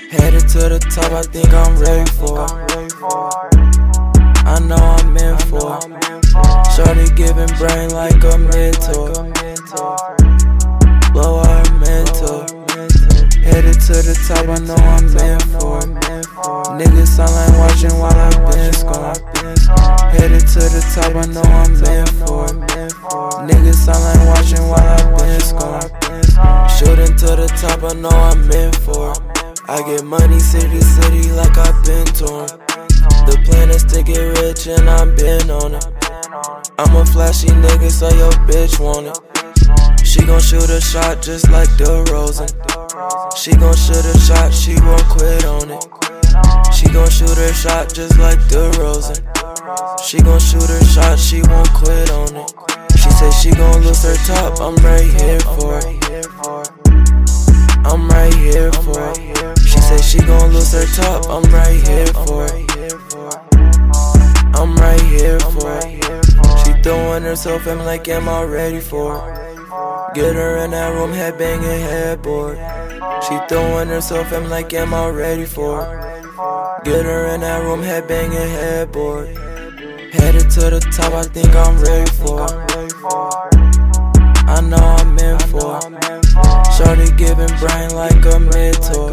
Headed to the top, I think I'm ready for it. I know I'm in for it. Shorty giving brain like a mentor. Blow her mental. Headed to the top, I know I'm in for it. Niggas sound like watching while I been scoring. Headed to the top, I know I'm in for it. Niggas sound like watching while I been scoring. Shooting to the top, I know I'm in for it. I get money city to city like I've been torn. The plan is to get rich and I've been on it. I'm a flashy nigga, so your bitch want it. She gon' shoot a shot just like DeRozan. She gon' shoot a shot, she won't quit on it. She gon' shoot her shot just like DeRozan. She gon' shoot her shot, she won't quit on it. She said she gon' lose her top, I'm right here for it. I'm right here for it. She said she gon' lose her top, I'm right here for it. I'm right here for it. She throwing herself, I'm like, am I ready for it? Get her in that room, head banging, headboard. She throwing herself, I'm like, am I ready for it? Get her in that room, head banging, headboard. Headed to the top, I think I'm ready for it. I know I'm in for it. Shorty giving brain like a mentor.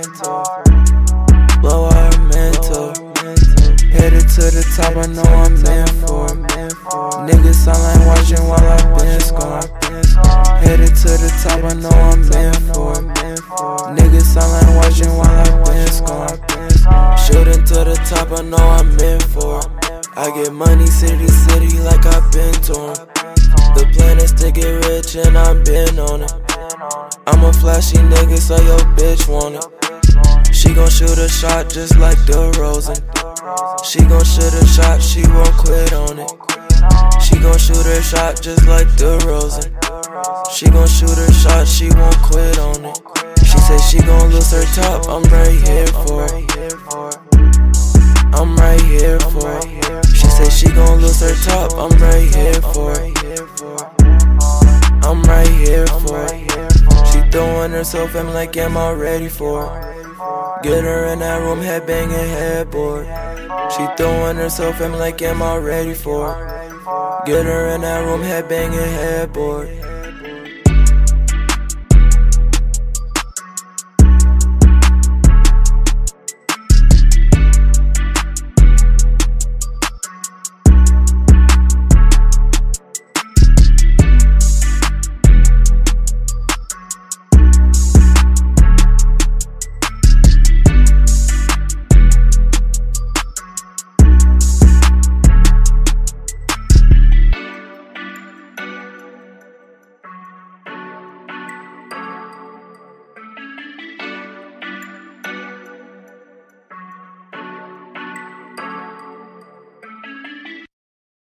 Blow her mental. Headed to the top, I know I'm in for it. Niggas sound like watching while I been scoring. Headed to the top, I know I'm in for it. Niggas sound like watching while I been scoring. Shooting to the top, I know I'm in for it. I get money city to city like I've been torn. The plan is to get rich and I've been on it. I'm a flashy nigga, so your bitch want it. She gon' shoot a shot just like DeRozan. She gon' shoot a shot, she won't quit on it. She gon' shoot her shot just like DeRozan. She gon' shoot her shot, she won't quit on it. She said she gon' lose her top, I'm right here for it. I'm right here for it. She said she gon' lose her top, I'm right here for it. I'm right here for it. She throwing herself, I'm like, am I ready for it? Get her in that room, head banging, headboard. She throwing herself, I'm like, am I ready for it? Get her in that room, head banging, headboard.